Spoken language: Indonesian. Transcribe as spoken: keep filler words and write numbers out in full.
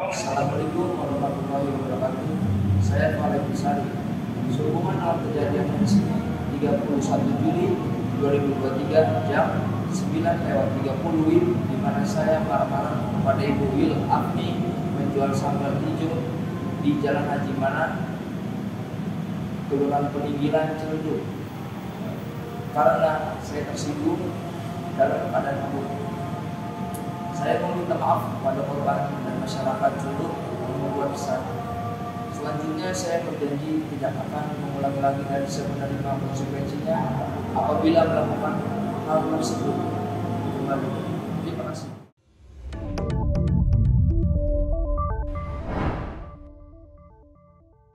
Assalamualaikum warahmatullahi wabarakatuh. Saya Fahri Besari. Sehubungan dalam kejadian di sini tiga puluh satu Juli dua ribu dua puluh tiga jam sembilan lewat tiga puluh W I B, di mana saya marah-marah kepada Ibu Wil Afni menjual sambal hijau di Jalan Haji Mana, Kelurahan Peninggilan, Ciledug. Karena saya tersinggung dalam keadaan mabuk, saya meminta maaf kepada korban dan masyarakat Ciledug yang membuat kesal. Selanjutnya saya berjanji tidak akan mengulangi lagi dan bisa menerima konsekuensinya apabila melakukan hal tersebut kembali.